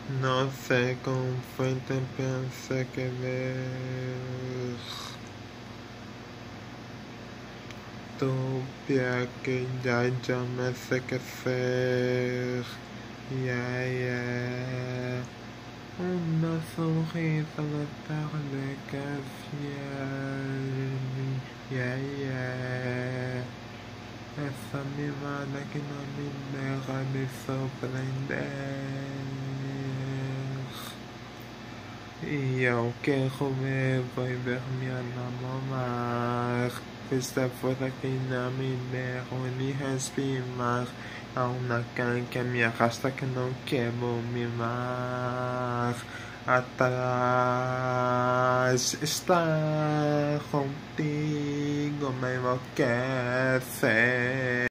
No sé con fuente pensé que ver tu pie que ya yo me sé que ser. Yeah, yeah. Una sonrisa de tarde que fiel. Yeah, yeah. Esa mirada que no me deja de sorprender. E eu quero ver, vai ver me enamorar. Esta força que não me deixa nem respirar. Há uma can que me arrasta que não quero me mar. Atrás está contigo, me enlouquece.